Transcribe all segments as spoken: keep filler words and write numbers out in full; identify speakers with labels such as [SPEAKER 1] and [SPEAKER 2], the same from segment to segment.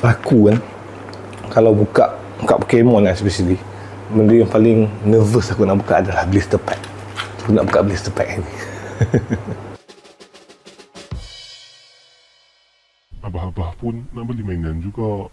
[SPEAKER 1] Aku kan, kalau buka buka Pokemon lah especially, benda yang paling nervous aku nak buka adalah blister pack. Aku nak buka blister pack ni.
[SPEAKER 2] Abah-abah pun nak beli mainan juga.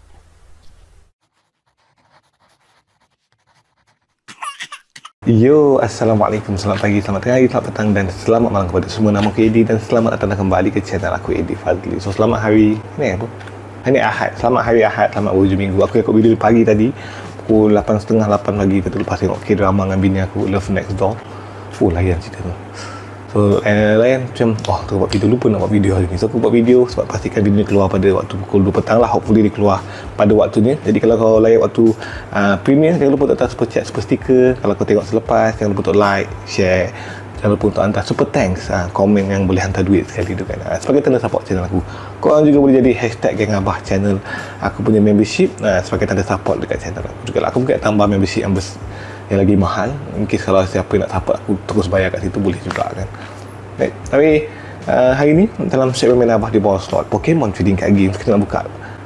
[SPEAKER 1] Yo, Assalamualaikum, selamat pagi, selamat tengah hari, selamat petang dan selamat malam kepada semua. Nama aku Edi dan selamat datang kembali ke channel aku, Edi Fazli. So selamat hari ni apa? Hari Ahad, selamat hari Ahad, selamat berhujung minggu. Aku ikut video pagi tadi pukul lapan tiga puluh, lapan pagi kita lepas tengok K-drama dengan bini aku, Love Next Door. Oh, layan cerita tu. So, eh, layan macam, oh, tu buat video, lupa nak buat video hari ni. So, aku buat video sebab pastikan video ni keluar pada waktu pukul dua petang lah. Hopefully dia keluar pada waktunya. Jadi, kalau kau layan waktu uh, premiere, jangan lupa untuk hantar super chat, super sticker. Kalau kau tengok selepas, jangan lupa untuk like, share. Jangan lupa untuk hantar super thanks, uh, komen yang boleh hantar duit sekali tu kan. Uh, sebagai tanda support channel aku. Korang juga boleh jadi hashtag Geng Abah channel aku punya membership uh, sebagai tanda support dekat channel aku juga lah. Aku mungkin tambah membership yang, bers- yang lagi mahal. Mungkin kalau siapa yang nak support aku terus bayar kat situ boleh juga kan. Right. Tapi uh, hari ni dalam segmen Abah di bawah slot Pokemon trading card games, kita nak buka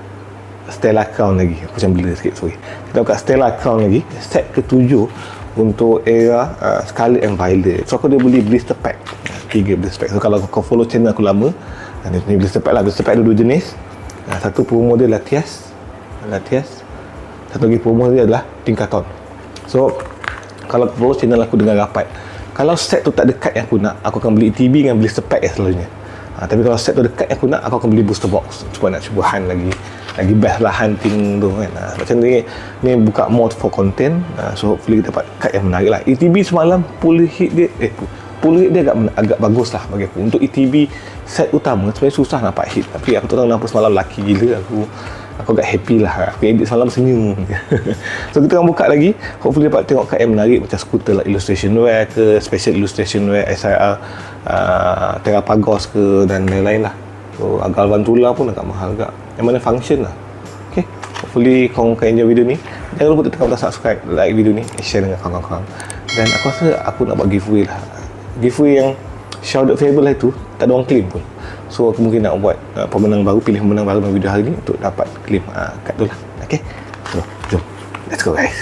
[SPEAKER 1] Stella Crown lagi. Aku macam blur sikit, sorry. Kita buka Stella Crown lagi, set ketujuh untuk era uh, Scarlet and Violet. So aku dah beli blister pack, tiga blister pack. So kalau kau follow channel aku lama, uh, ni blister pack lah. Blister pack ada dua jenis. uh, Satu promo dia Latias Latias Satu lagi promo dia adalah Tingkaton. So kalau follow channel aku dengan rapat, kalau set tu tak dekat yang aku nak, aku akan beli E T B dengan blister pack ya selalunya. Ha, tapi kalau set tu dekat yang aku nak, aku akan beli booster box. Cuba nak cuba hunt lagi. Lagi best lah hunting tu kan. Ha, macam ni, ni buka mod for content. Ha, so hopefully kita dapat card yang menarik lah. E T B semalam pull hit dia, eh pull hit dia agak, agak bagus lah bagi aku. Untuk E T B set utama sebenarnya susah nampak hit. Tapi aku tak tahu kenapa semalam laki gila aku. Aku agak happy lah. Aku edit semalam senyum. So kita akan buka lagi. Hopefully dapat tengok card yang menarik macam skuter lah, illustration wear ke, special illustration wear, S I R, uh, Terrapagos ke dan lain-lain lah. So Agal Vantula pun agak mahal agak. Yang mana function lah. Okay, hopefully korang akan enjoy video ni. Jangan lupa tekan butang subscribe, like video ni, share dengan kawan-kawan. Dan aku rasa aku nak buat giveaway lah. Giveaway yang Shrouded Fable lah itu tak ada orang claim pun. So aku mungkin nak buat uh, pemenang baru, pilih pemenang baru dalam video hari ni untuk dapat claim uh, kad tu lah. Okay, so jom, let's go guys.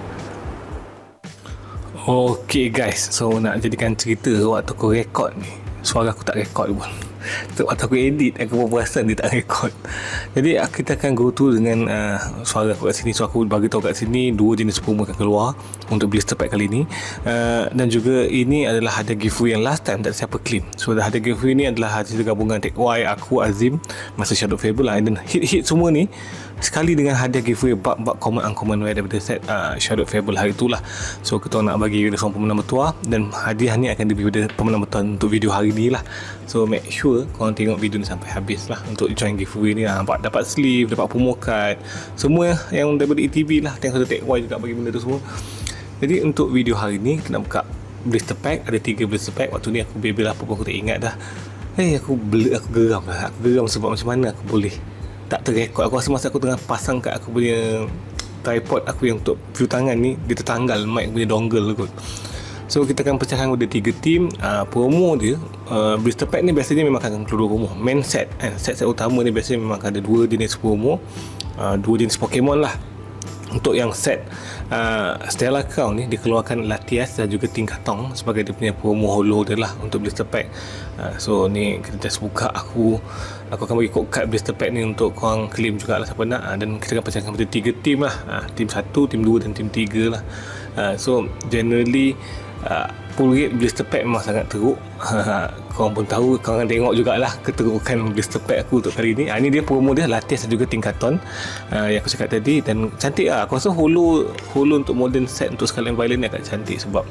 [SPEAKER 1] Okay guys, so nak jadikan cerita waktu aku rekod ni, suara aku tak rekod pun. So waktu aku edit, aku pun perasan dia tak rekod. Jadi kita akan go to dengan uh, suara aku kat sini. So aku bagi tahu kat sini dua jenis promo akan keluar untuk blister pack kali ni. uh, Dan juga ini adalah hadiah giveaway yang last time tak siapa claim. So hadiah giveaway ni adalah hasil gabungan Tech Y, aku, Azim, masa Shadow Fable lah. Dan hit-hit semua ni sekali dengan hadiah giveaway bab-bab common uncommon rare daripada set uh, Shadow Fable hari itulah. So kita nak bagi kepada seorang pemenang bertuah, dan hadiah ni akan diberi kepada pemenang bertuah untuk video hari ni lah. So make sure korang tengok video ni sampai habis lah untuk join giveaway ni lah. Dapat, dapat sleeve, dapat promo card, semua yang daripada E T B lah. Thanks to Tech Y juga bagi benda tu semua. Jadi untuk video hari ni kita nak buka blister pack. Ada tiga blister pack. Waktu ni aku bebel apa pun aku tak ingat dah. Eh hey, aku bela, aku geram lah. Aku geram sebab macam mana aku boleh tak terrekod. Aku rasa masa aku tengah pasang kat aku punya tripod aku yang untuk view tangan ni, dia tertanggal mic punya dongle kot. So kita akan pecahkan kepada tiga team. uh, Promo dia, uh, blister pack ni biasanya memang akan keluar promo. Main set eh, set-set utama ni biasanya memang akan ada dua jenis promo, uh, dua jenis Pokemon lah. Untuk yang set uh, Stella Crown ni dikeluarkan Latias dan juga Tingkatong sebagai dia punya promo holo dia lah untuk blister pack. uh, So ni kita just buka. Aku Aku akan bagi kod card blister pack ni untuk korang claim jugalah siapa nak. uh, Dan kita akan pecahkan kepada tiga team lah. uh, Team satu, team dua dan team tiga lah. uh, So generally Uh, full rate blister pack memang sangat teruk. Korang pun tahu, korang tengok jugalah keterukan blister pack aku untuk kali ni. uh, Ini dia promo dia Latias dan juga Tingkaton uh, yang aku cakap tadi. Dan cantik lah. Aku rasa holo Holo untuk modern set untuk Scarlet and Violet ni agak cantik sebab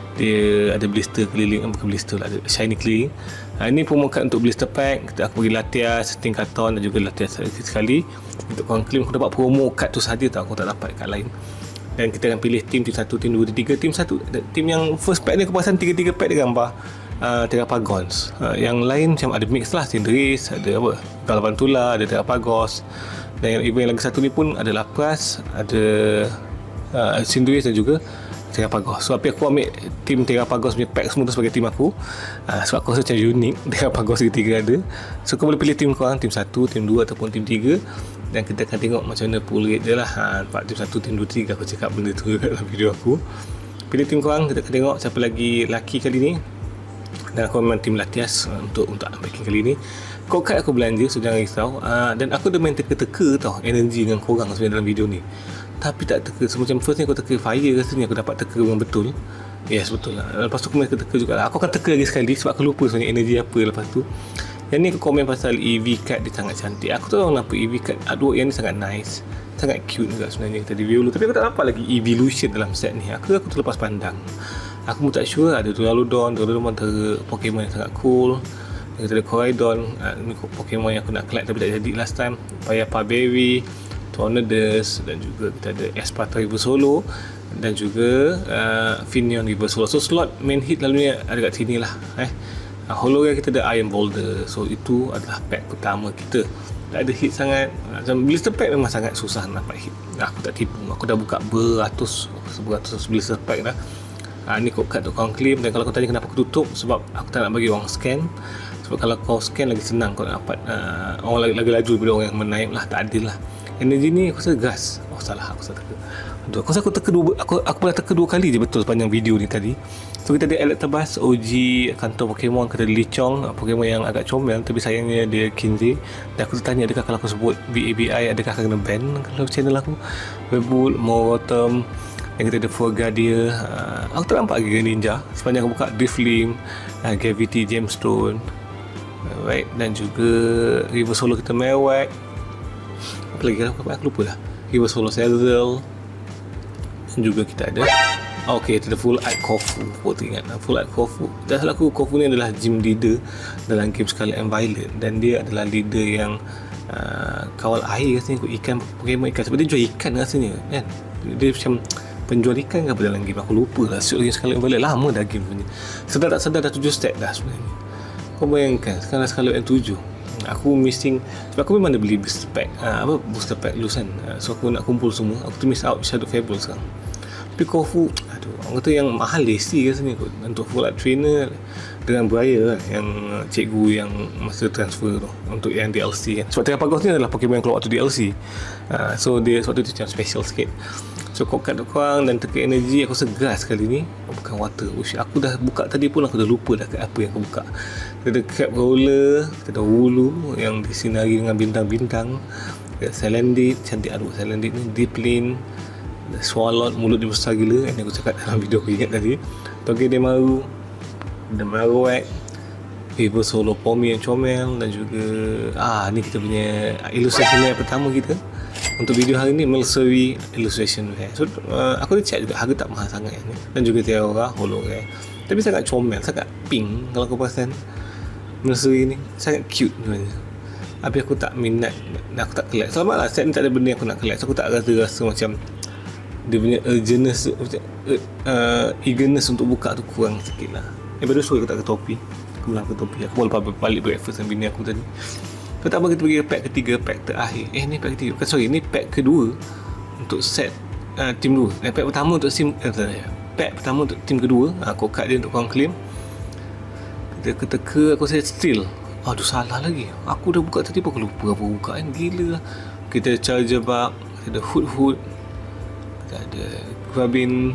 [SPEAKER 1] dia ada blister keliling, bukan blister lah, ada shiny keliling. uh, Ini promo card untuk blister pack. Kita aku bagi Latias, Tingkaton dan juga Latias sekali. Untuk korang claim, aku dapat promo card tu sahaja tau, aku tak dapat card lain. Dan kita akan pilih tim, tim satu, tim dua, tim tiga. Tim satu, tim yang first pack ni aku perasan tiga-tiga pack dia gambar uh, Terrapagos. uh, Yang lain macam ada mix lah, Cinderace, ada apa, Galvantula, ada Terrapagos. Dan yang event yang lagi satu ni pun ada Lapras, ada uh, Cinderace dan juga Terrapagos. So tapi aku ambil tim Terrapagos punya pack semua tu sebagai tim aku, uh, sebab aku rasa macam unik Terrapagos ketiga ada. So kau boleh pilih tim korang, tim satu, tim dua ataupun tim tiga. Dan kita akan tengok macam mana pull rate dia lah. ha, empat tim satu, tim dua, tiga. Aku cakap benda tu dalam video aku. Pilih tim korang, kita akan tengok siapa lagi laki kali ni. Dan aku memang tim Latias untuk untuk unpacking kali ni. Kod kad aku belanja, so jangan risau. uh, Dan aku dah main teka-teka tau energi dengan korang sebenarnya dalam video ni. Tapi tak teka, so macam first ni aku teka fire, rasanya aku dapat teka memang betul. Yes, betul lah. Lepas tu aku main teka-teka juga lah. Aku akan teka lagi sekali sebab aku lupa sebenarnya energi apa lepas tu. Yang ni aku komen pasal E V card dia sangat cantik. Aku tahu kenapa E V card artwork yang ni sangat nice, sangat cute juga sebenarnya kita review dulu. Tapi aku tak nampak lagi Evolution dalam set ni. Aku aku terlepas pandang. Aku pun tak sure ada Duraludon. Duraludon antara Pokemon yang sangat cool. Kita ada Koraidon. Ni Pokemon yang aku nak collect tapi tak jadi last time. Payapa Berry, Tornadus, dan juga kita ada Esparta Reverse Holo, dan juga uh, Finion Reverse Holo. So slot main hit lalunya ada kat sini lah. Eh Uh, hologram kita ada Iron Boulder. So itu adalah pack pertama kita. Tak ada hit sangat. Macam blister pack memang sangat susah nak dapat hit. Aku tak tipu. Aku dah buka beratus Beratus blister pack dah. uh, Ni code card untuk korang claim. Dan kalau kau tanya kenapa aku tutup, sebab aku tak nak bagi orang scan. Sebab kalau kau scan lagi senang kau nak dapat uh, orang lagi, lagi laju daripada orang yang menaip lah. Tak adil lah. Energi ni aku rasa gas. Oh salah, aku salah teka. Aduh, aku rasa aku teka dua, aku, aku pernah teka dua kali je betul sepanjang video ni tadi. So kita ada Electabuzz, O G kantor Pokemon. Kita ada Lichong, Pokemon yang agak comel tapi sayangnya dia Kinsey. Dan aku tertanya adakah kalau aku sebut V A B I adakah akan kena ban kalau channel aku. Webull, Morotom. Dan kita ada Forgadia. uh, Aku tak nampak lagi Ninja sepanjang aku buka Driflim, uh, Gravity Gemstone. Alright, dan juga Reverse Holo kita Mewak. Apa lagi aku, aku lupa lah. Reverse Holo Cezal. Dan juga kita ada ok, kita ada Full Art Kofu. Aku ingat Full Art Kofu. Dan salah aku, Kofu ni adalah gym leader dalam game Scarlet and Violet. Dan dia adalah leader yang uh, kawal air rasanya, ikut ikan, Pokemon ikan. Sebab dia jual ikan rasanya kan. Dia macam penjual ikan ke apa dalam game. Aku lupa lah. Suit game Scarlet and Violet lama dah game punya. Sedar tak sedar dah tujuh stat dah sebenarnya. Kau bayangkan sekarang dah Scarlet and tujuh. Aku missing. Sebab aku memang ada beli booster pack, uh, apa booster pack loose kan. uh, So aku nak kumpul semua. Aku tu miss out Shadow Fable sekarang. Tapi Kofu, aduh, orang kata yang mahal lesi rasanya kot. Untuk Full Art Trainer dengan Briar kan, yang cikgu yang masa transfer tu, untuk yang D L C kan. Sebab Terapagos ni adalah Pokemon yang keluar waktu D L C. uh, So dia waktu tu macam special sikit. So kod kad korang dan teka energi aku segas kali ni. Oh, bukan water. Ush, aku dah buka tadi pun aku dah lupa dah kat apa yang aku buka. Kita ada Crab Roller, kita ada Wooloo yang disinari dengan bintang-bintang. Kita ada Salandit, cantik aduh Salandit ni. Deeplin, Swalot, mulut dia besar gila. Yang aku cakap dalam video aku ingat tadi. Togedemaru, ada Marowak, Reverse Holo Pomi yang comel. Dan juga ah ni kita punya illustration yang pertama kita untuk video hari ni, Milcery Illustration Rare. So uh, aku dah check juga harga tak mahal sangat ni. Dan juga Tiara Holo Rare. Tapi sangat comel, sangat pink kalau kau perasan. Milcery ni sangat cute sebenarnya. Tapi aku tak minat, aku tak collect. Selamat lah set ni tak ada benda yang aku nak collect. So aku tak rasa-rasa macam dia punya urgentness, uh, eagerness untuk buka tu kurang sikit lah. Eh baru suruh aku tak ke topi. Aku bilang ke topi. Aku boleh balik breakfast dengan bini aku tadi. So tak apa, kita pergi pack ketiga, pack terakhir. Eh ni pack ketiga, bukan sorry, ni pack kedua untuk set uh, tim dua. Eh, pack pertama untuk sim, eh, pack pertama untuk tim kedua. uh, Kod kad dia untuk korang claim. Kita teka, aku saya still aduh salah lagi. Aku dah buka tadi pun aku lupa apa buka kan. Gila lah. Kita ada Charger Bug, kita ada Hood Hood, kita ada Grabin,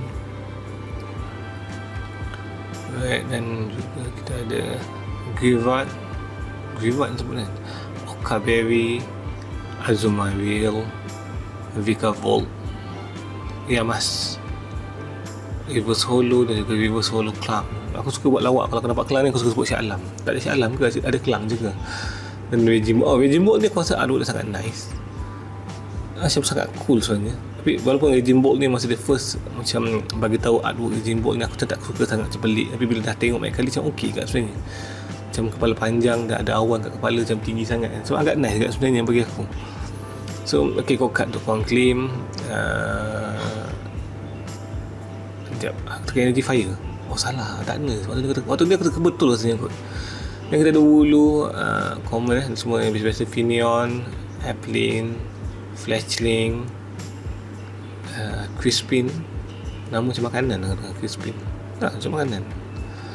[SPEAKER 1] right, dan juga kita ada Grivat. Grivat sebut kan, Okaberry, Azumarill, Vikavolt, Yamas, Reverse Holo dan juga Reverse Holo Club. Aku suka buat lawak. Kalau aku dapat Kelang ni aku suka sebut Syah Alam. Tak ada Syah Alam ke? Ada Kelang juga. Dan Regime Oh Regime Bolt ni aku rasa artwork dia sangat nice. Macam sangat cool sebenarnya. Tapi walaupun Regime Bolt ni masih the first macam bagi tahu artwork Regime Bolt ni, aku tak suka sangat, macam pelik. Tapi bila dah tengok banyak kali macam okey kat sebenarnya. Macam kepala panjang dan ada awan kat kepala macam tinggi sangat. So agak nice kat sebenarnya bagi aku. So okay, kau cut untuk korang claim. uh, Sekejap, tekan energy fire. Oh salah, tak ada. Waktu ni, waktu ni aku teka betul rasanya kot. Dan kita ada Wooloo, uh, common eh, semua yang biasa-biasa. Finion, Applin, Fletchling, uh, Crispin. Nama macam makanan lah, Crispin. Tak, macam makanan.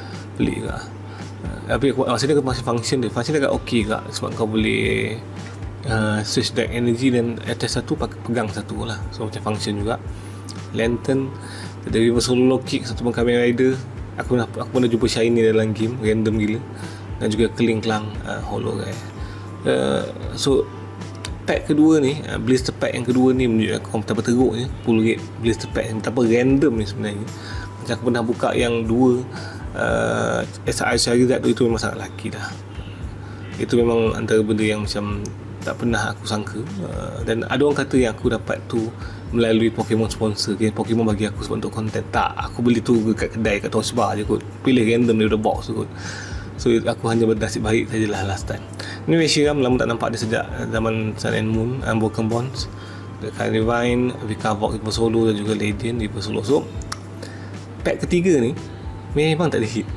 [SPEAKER 1] Pelik ke? Uh, tapi aku, oh, sini aku masih function dia. Function dia agak okey ke, sebab kau boleh uh, switch deck energy, dan attack satu pakai pegang satu lah, so macam function juga. Lantern, ada reverse solo kick, satu pun Kamen Rider. Aku pernah, aku pernah jumpa shiny dalam game, random gila. Dan juga Keling Klang uh, holo guys. Uh, so pack kedua ni, uh, blister pack yang kedua ni menunjukkan aku betapa teruknya full rate blister pack, betapa random ni sebenarnya. Macam aku pernah buka yang dua uh, S R Charizard tu, itu memang sangat laki dah. Itu memang antara benda yang macam tak pernah aku sangka. uh, Dan ada orang kata yang aku dapat tu melalui Pokemon sponsor, okay? Pokemon bagi aku sebab untuk konten. Tak, aku beli tu kat kedai, kat Tosba je kot, pilih random daripada box tu kot. So aku hanya bernasib baik sajalah last time. Ni Reshiram lama tak nampak dia sejak zaman Sun and Moon, um, Broken Bonds, Carnivine, Vikavox, Viper Solo dan juga Legend Viper Solo. So pack ketiga ni memang tak ada hit.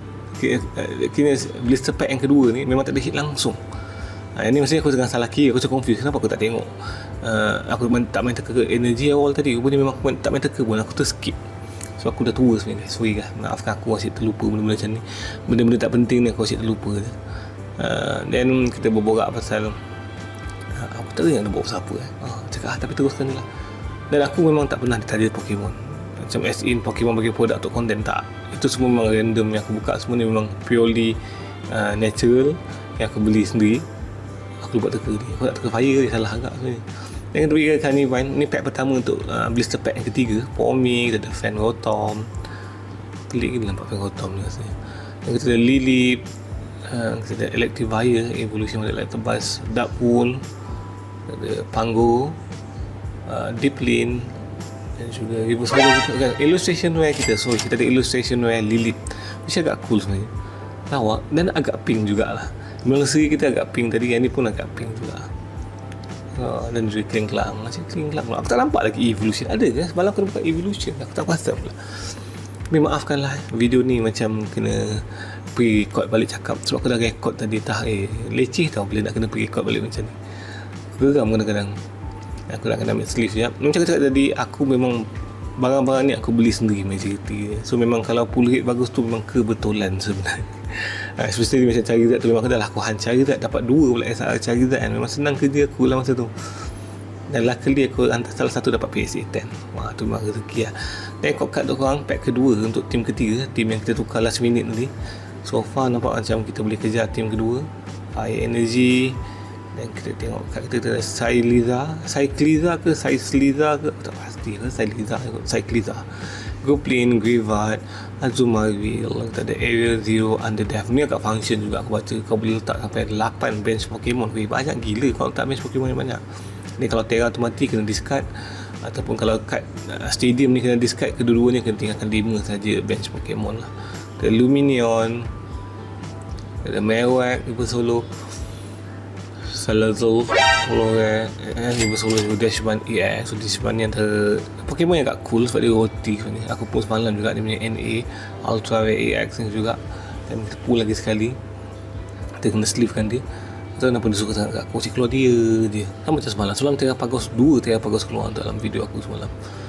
[SPEAKER 1] Kini blister pack yang kedua ni memang tak ada hit langsung. Ha, ini maksudnya aku tengah salah kira, aku macam confused, kenapa aku tak tengok. uh, Aku main, tak main teka energy awal tadi, rupanya memang aku tak main teka pun, aku terskip. So aku dah tua sebenarnya, sorry lah, maafkan aku asyik terlupa benda-benda macam ni. Benda-benda tak penting ni aku asyik terlupa je. uh, Then kita berborak pasal uh, aku tak tahu yang nak buat pasal apa eh. uh, Cakap ah, tapi teruskan je lah. Dan aku memang tak pernah ditaja Pokemon, macam as in Pokemon bagi produk untuk konten, tak. Itu semua memang random yang aku buka, semua ni memang purely uh, natural yang aku beli sendiri. Aku buat teka ni, aku tak teka fire dia, salah agak sebenarnya. Yang ketiga Carnivine, ni pack pertama untuk uh, blister pack yang ketiga. Forming, kita ada Fan Rotom, pelik gila nampak Fan Rotom ni rasanya. Yang kita ada Lilip, uh, kita ada Electivire, Evolution dari Electabuzz, Darkwool, ada Pango, uh, Deepline, dan juga Reverse Holo kita kan. Illustration wear kita, sorry, kita ada Illustration wear Lilip, which agak cool sebenarnya, lawak dan agak pink jugalah. Memang seri kita agak pink tadi, yang ni pun agak pink juga. Oh, dan juga Keling Klang, macam Keling Klang pula. Aku tak nampak lagi Evolution, ada ke? Semalam aku buka Evolution, aku tak perasan pula. Tapi maafkanlah, video ni macam kena pre-record balik cakap, sebab aku dah record tadi. Tak, eh leceh tau bila nak kena pre-record balik macam ni. Geram kadang-kadang. Aku nak kena ambil sleeve sekejap. Macam aku cakap tadi, aku memang barang-barang ni aku beli sendiri majority. So memang kalau full rate bagus tu memang kebetulan sebenarnya. Uh, especially macam Charizard tu, memang aku dah lah, aku han Charizard dapat dua pula S R Charizard kan. Memang senang kerja aku lah masa tu. Dan luckily aku hantar salah satu dapat P S A sepuluh. Wah, tu memang rezeki lah. Dan kod card tu korang pack kedua untuk tim ketiga, tim yang kita tukar last minute tadi. So far nampak macam kita boleh kejar tim kedua, Fire Energy. Dan kita tengok kat kita ada Sailiza, Cycliza ke Cycliza ke, aku tak pasti ke Cycliza ke Cycliza, Goblin, Grevat, Azumarill, kita ada Area Zero, Underdeath. Ni agak function juga aku baca, kau boleh letak sampai lapan bench Pokemon. Weh, banyak gila kalau letak bench Pokemon yang banyak. Ni kalau Terra tu mati kena discard, ataupun kalau kat uh, Stadium ni kena discard, kedua-duanya kena tinggalkan lima saja bench Pokemon lah. Ada Luminion, ada Marowak, Viper Solo, Salazzle, Flore, eh, Viper Solo juga Dashman A X. So Dashman ni antara Pokemon yang agak cool sebab dia roti ni. Aku pun semalam juga dia punya N A Ultra Rare A X ni juga, dan kita pull lagi sekali, kita kena sleeve kan dia. Tak tahu kenapa dia suka sangat kat aku, keluar dia je sama macam semalam. Semalam Terrapagos dua Terrapagos keluar dalam video aku semalam.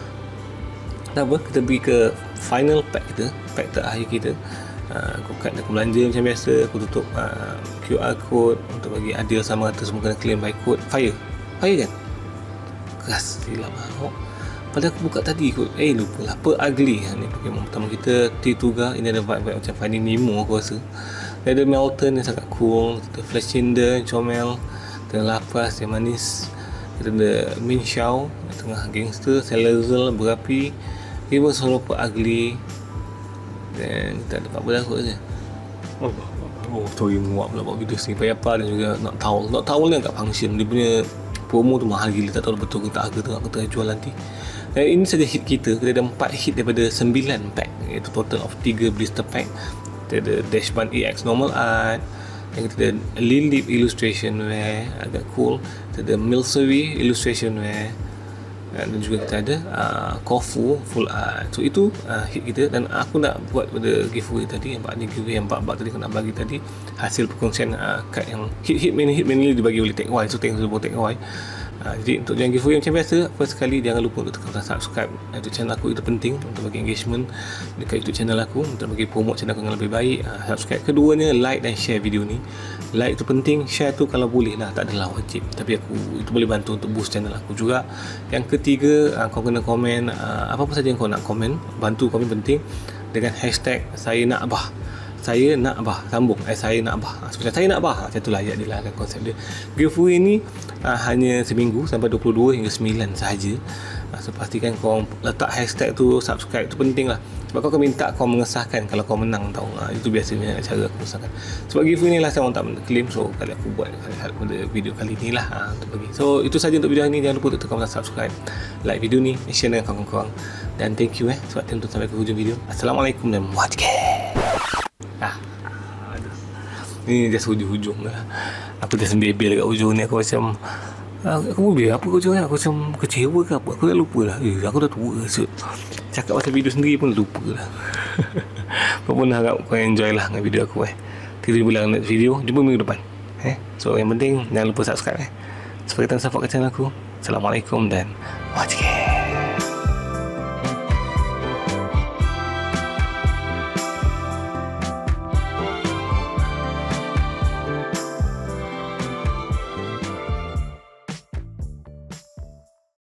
[SPEAKER 1] Tak apa, kita pergi ke final pack kita, pack terakhir kita. Uh, aku kat aku belanja macam biasa, aku tutup uh, Q R code untuk bagi adil sama rata, semua kena claim by code. Fire, fire kan? Keras, silap lah. Padahal aku buka tadi kot, eh lupa lah. Per Ugly, ni Pokemon pertama kita, Tirtouga. Ini ada vibe-vibe macam Finding Nemo aku rasa. Ada Melton yang sangat cool, kita Flash Cinder, Chomel, kita Lapras yang manis, kita ada Minxiao yang tengah gangster, Salazzle berapi, Viper Solo Per Ugly, dan kita ada empat belas kot je. Oh, oh sorry muak pula buat video sini. Payapa dan juga Not Towel. Not Towel ni agak function, dia punya promo tu mahal gila, tak tahu betul ke tak, harga tengah aku tengah jual nanti. Dan ini saja hit kita, kita ada empat hit daripada sembilan pack, iaitu total of tiga blister pack. Kita ada Dashman A X Normal Art, dan kita ada Lilip Illustration Wear, agak cool. Kita ada Milcery Illustration Wear, dan juga kita ada uh, Kofu Full Art. So itu uh, hit kita, dan aku nak buat pada giveaway tadi, yang ni giveaway yang empat bak tadi aku nak bagi tadi, hasil perkongsian uh, kad yang hit-hit main hit mainly dibagi oleh Tech Y. So thanks to Tech Y. Ha, jadi untuk join giveaway macam biasa, first sekali jangan lupa untuk tekan subscribe YouTube channel aku. Itu penting untuk bagi engagement dekat YouTube channel aku, untuk bagi promote channel aku dengan lebih baik. Ha, subscribe. Keduanya, like dan share video ni. Like tu penting, share tu kalau boleh lah, tak adalah wajib, tapi aku itu boleh bantu untuk boost channel aku juga. Yang ketiga, ha, kau kena komen ha, apa-apa saja yang kau nak komen, bantu komen penting dengan hashtag saya nak abah. Saya nak abah, sambung eh, saya nak abah, ha, sebenarnya saya nak abah, macam itulah ayat dia lah kan, konsep dia. Giveaway ni ha, hanya seminggu sampai dua puluh dua hingga sembilan sahaja. ha, so pastikan kau letak hashtag tu, subscribe tu penting lah, sebab kau akan minta kau mengesahkan kalau kau menang tau. ha, itu biasanya cara aku mengesahkan. Sebab giveaway ni lah saya orang tak claim, so kali aku buat pada video kali ni lah, ha, untuk bagi. So itu saja untuk video ni. Jangan lupa untuk tekan butang subscribe, like video ni, share dengan kawan-kawan, dan thank you eh sebab tonton sampai ke hujung video. Assalamualaikum dan warahmatullahi. Ah, aduh. Ni just hujung-hujung lah. Aku dah sembel-bel kat hujung ni. Aku macam ah, aku biar apa hujung ni. Aku macam kecewa ke apa. Aku dah lupa lah. Eh, aku dah tua so, cakap pasal video sendiri pun lupa lah. Apa pun harap kau enjoy lah dengan video aku eh. Kita jumpa dalam next video. Jumpa minggu depan eh. So yang penting jangan lupa subscribe eh, supaya kita support ke channel aku. Assalamualaikum dan warahmatullahi.